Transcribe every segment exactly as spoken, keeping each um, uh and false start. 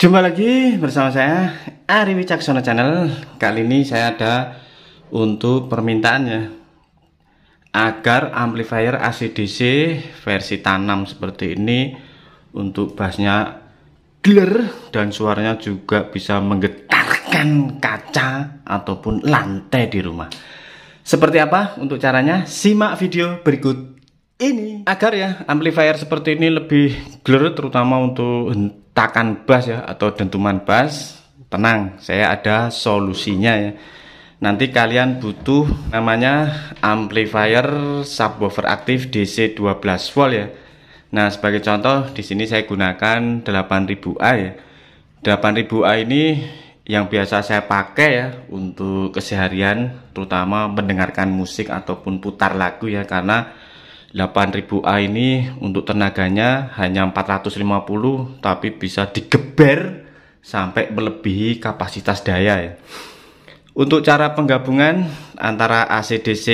Jumpa lagi bersama saya Ari Wicaksono Channel. Kali ini saya ada untuk permintaannya agar amplifier A C D C versi tanam seperti ini untuk bassnya gler dan suaranya juga bisa menggetarkan kaca ataupun lantai di rumah. Seperti apa untuk caranya? Simak video berikut ini. Agar ya amplifier seperti ini lebih gler, terutama untuk hentakan bass ya atau dentuman bass, tenang, saya ada solusinya ya. Nanti kalian butuh namanya amplifier subwoofer aktif D C dua belas volt ya. Nah, sebagai contoh di sini saya gunakan delapan ribu A ya. delapan ribu A ini yang biasa saya pakai ya untuk keseharian, terutama mendengarkan musik ataupun putar lagu ya, karena delapan ribu A ini untuk tenaganya hanya empat ratus lima puluh, tapi bisa digeber sampai melebihi kapasitas daya ya. Untuk cara penggabungan antara A C D C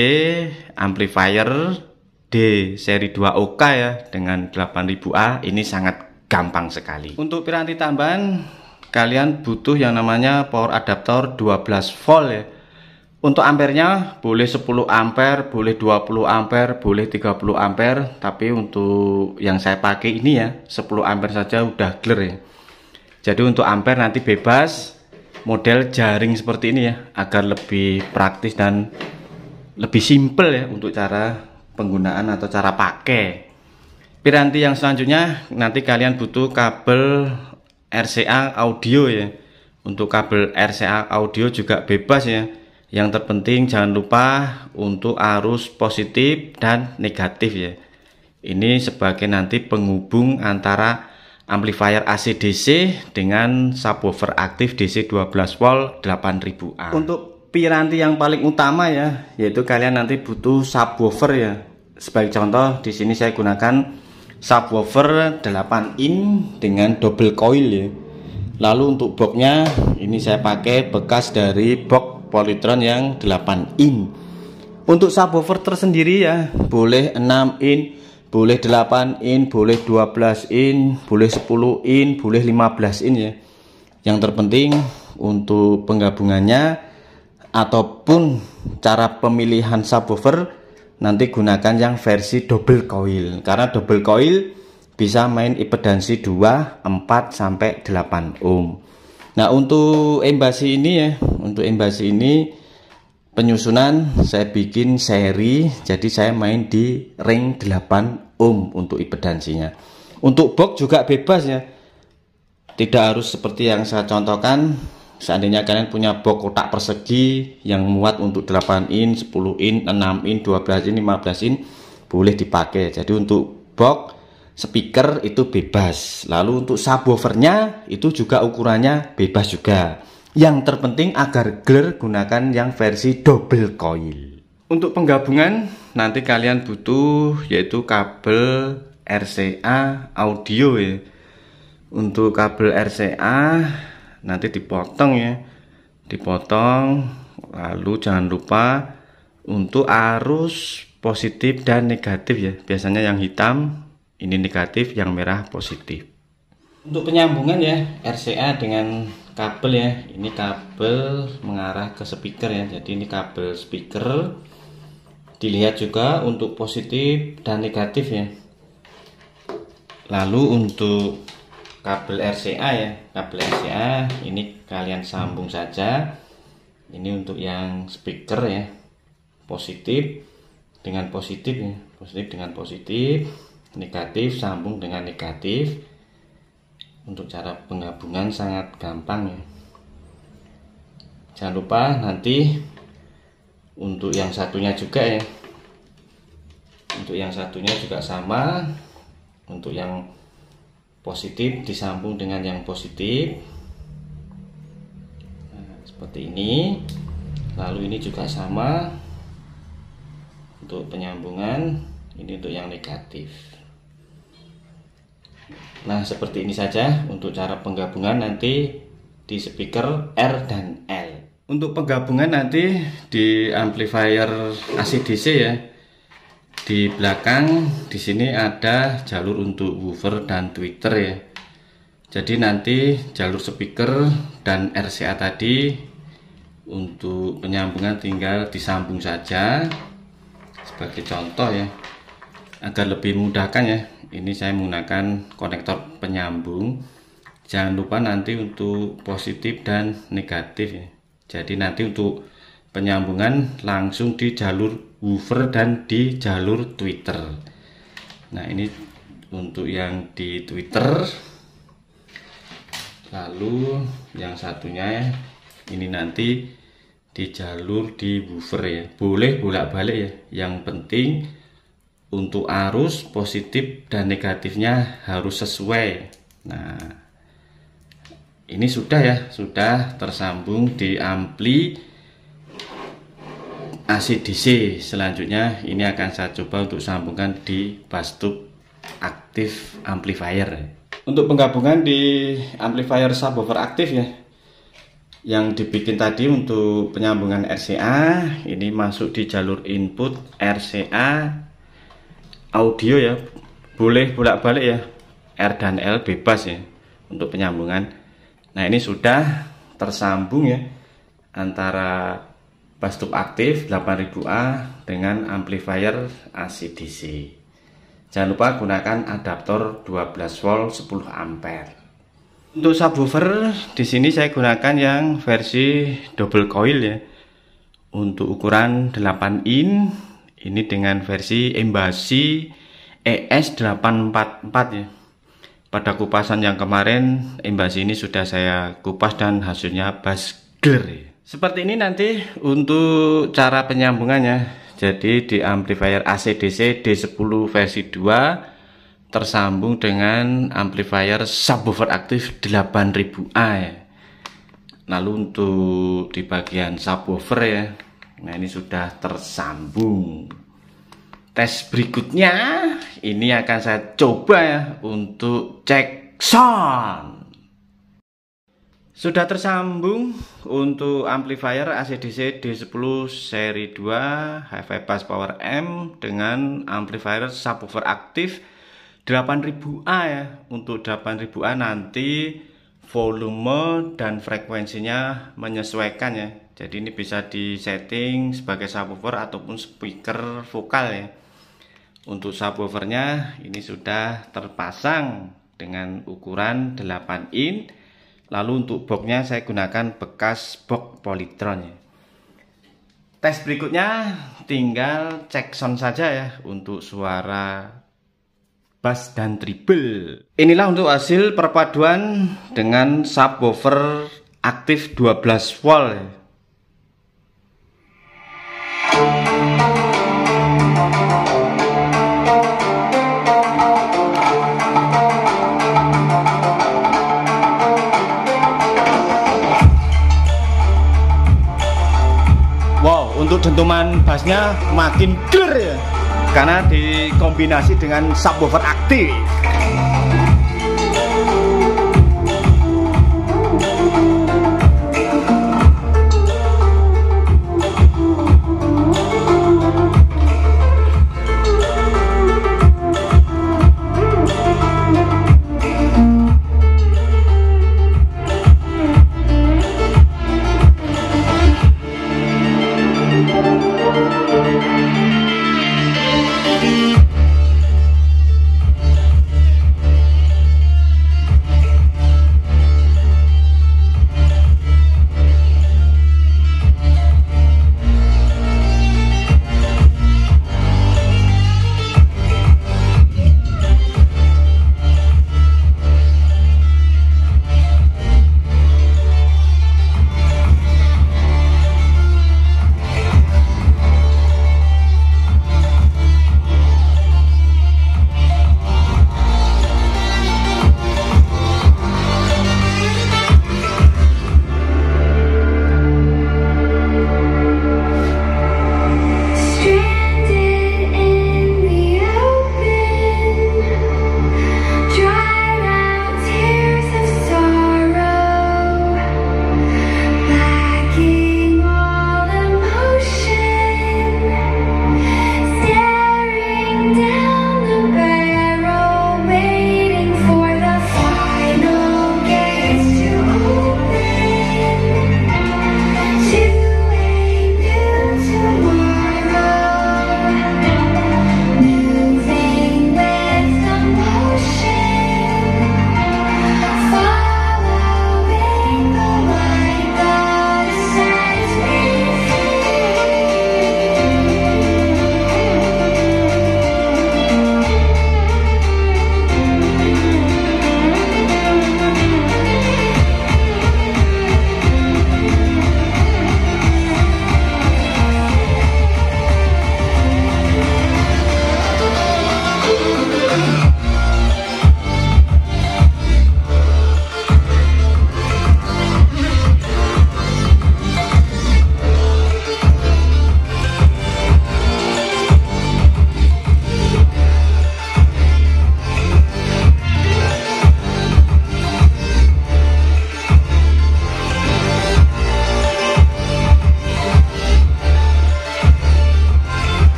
amplifier D seri dua O K ya dengan delapan ribu A ini sangat gampang sekali. Untuk piranti tambahan kalian butuh yang namanya power adapter dua belas volt ya. Untuk ampernya boleh sepuluh ampere, boleh dua puluh ampere, boleh tiga puluh ampere, tapi untuk yang saya pakai ini ya sepuluh ampere saja udah clear ya. Jadi untuk ampere nanti bebas, model jaring seperti ini ya, agar lebih praktis dan lebih simple ya untuk cara penggunaan atau cara pakai. Piranti yang selanjutnya nanti kalian butuh kabel R C A audio ya. Untuk kabel R C A audio juga bebas ya. Yang terpenting jangan lupa untuk arus positif dan negatif ya. Ini sebagai nanti penghubung antara amplifier A C D C dengan subwoofer aktif D C dua belas volt delapan ribu A. Untuk piranti yang paling utama ya, yaitu kalian nanti butuh subwoofer ya. Sebagai contoh di sini saya gunakan subwoofer delapan in dengan double coil ya. Lalu untuk boxnya ini saya pakai bekas dari box Polytron yang delapan in. Untuk subwoofer tersendiri ya, boleh enam in, boleh delapan in, boleh dua belas in, boleh sepuluh in, boleh lima belas in ya. Yang terpenting untuk penggabungannya ataupun cara pemilihan subwoofer nanti gunakan yang versi double coil, karena double coil bisa main impedansi dua, empat sampai delapan ohm. Nah, untuk embasi ini ya, untuk embasi ini penyusunan saya bikin seri, jadi saya main di ring delapan ohm untuk impedansinya. Untuk box juga bebas ya, tidak harus seperti yang saya contohkan. Seandainya kalian punya box kotak persegi yang muat untuk delapan in, sepuluh in, enam in, dua belas in, lima belas in, boleh dipakai. Jadi untuk box speaker itu bebas. Lalu untuk subwoofernya itu juga ukurannya bebas juga. Yang terpenting agar gler gunakan yang versi double coil. Untuk penggabungan nanti kalian butuh yaitu kabel R C A audio ya. Untuk kabel R C A nanti dipotong ya, dipotong. Lalu jangan lupa untuk arus positif dan negatif ya. Biasanya yang hitam ini negatif, yang merah positif. Untuk penyambungan ya R C A dengan kabel ya, ini kabel mengarah ke speaker ya, jadi ini kabel speaker. Dilihat juga untuk positif dan negatif ya. Lalu untuk kabel R C A ya, kabel R C A ini kalian sambung saja. Ini untuk yang speaker ya, positif dengan positif ya, positif dengan positif, negatif sambung dengan negatif. Untuk cara penggabungan sangat gampang ya. Jangan lupa nanti untuk yang satunya juga ya, untuk yang satunya juga sama. Untuk yang positif disambung dengan yang positif, nah, seperti ini. Lalu ini juga sama untuk penyambungan, ini untuk yang negatif. Nah, seperti ini saja untuk cara penggabungan nanti di speaker R dan L. Untuk penggabungan nanti di amplifier A C D C ya, di belakang di sini ada jalur untuk woofer dan tweeter ya. Jadi nanti jalur speaker dan R C A tadi untuk penyambungan tinggal disambung saja sebagai contoh ya, agar lebih mudahkan ya. Ini saya menggunakan konektor penyambung. Jangan lupa nanti untuk positif dan negatif ya. Jadi nanti untuk penyambungan langsung di jalur woofer dan di jalur tweeter. Nah ini untuk yang di tweeter. Lalu yang satunya ini nanti di jalur di woofer ya. Boleh bolak-balik ya. Yang penting untuk arus positif dan negatifnya harus sesuai. Nah ini sudah ya, sudah tersambung di ampli A C D C. Selanjutnya ini akan saya coba untuk sambungkan di bus tube aktif amplifier. Untuk penggabungan di amplifier subwoofer aktif ya, yang dibikin tadi untuk penyambungan R C A, ini masuk di jalur input R C A audio ya, boleh bolak-balik ya, R dan L bebas ya untuk penyambungan. Nah ini sudah tersambung ya antara bus tube aktif delapan ribu A dengan amplifier A C D C. Jangan lupa gunakan adaptor dua belas volt sepuluh ampere. Untuk subwoofer di sini saya gunakan yang versi double coil ya. Untuk ukuran delapan in, ini dengan versi embasi E S delapan empat empat ya. Pada kupasan yang kemarin embasi ini sudah saya kupas dan hasilnya bass clear. Seperti ini nanti untuk cara penyambungannya. Jadi di amplifier A C D C D sepuluh versi dua tersambung dengan amplifier subwoofer aktif delapan ribu A ya. Lalu untuk di bagian subwoofer ya, nah ini sudah tersambung. Tes berikutnya ini akan saya coba ya untuk cek sound. Sudah tersambung untuk amplifier A C D C D sepuluh seri dua Hi-Fi Bass Power M dengan amplifier subwoofer aktif delapan ribu A ya. Untuk delapan ribu A nanti volume dan frekuensinya menyesuaikan ya. Jadi ini bisa disetting sebagai subwoofer ataupun speaker vokal ya. Untuk subwoofernya ini sudah terpasang dengan ukuran delapan in. Lalu untuk boxnya saya gunakan bekas box Polytron ya. Tes berikutnya tinggal cek sound saja ya untuk suara bass dan treble. Inilah untuk hasil perpaduan dengan subwoofer aktif dua belas volt ya. Wow, untuk dentuman bassnya makin clear ya, karena dikombinasi dengan subwoofer aktif.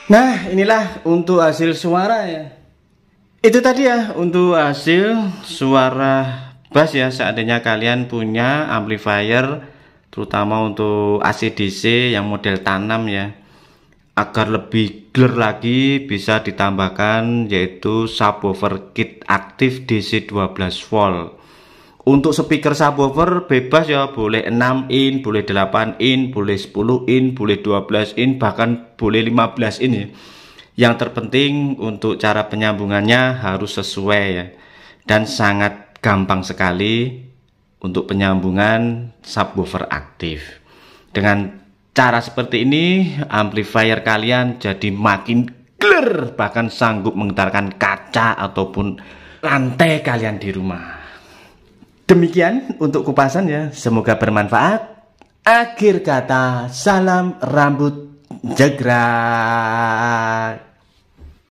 Nah, inilah untuk hasil suara ya. Itu tadi ya untuk hasil suara bass ya. Seandainya kalian punya amplifier terutama untuk A C D C yang model tanam ya, agar lebih clear lagi bisa ditambahkan yaitu subwoofer kit aktif D C dua belas volt. Untuk speaker subwoofer bebas ya, boleh enam in, boleh delapan in, boleh sepuluh in, boleh dua belas in, bahkan boleh lima belas in ya. Yang terpenting untuk cara penyambungannya harus sesuai ya. Dan sangat gampang sekali untuk penyambungan subwoofer aktif. Dengan cara seperti ini amplifier kalian jadi makin clear, bahkan sanggup menggetarkan kaca ataupun lantai kalian di rumah. Demikian untuk kupasan ya, semoga bermanfaat. Akhir kata, salam rambut jegrak.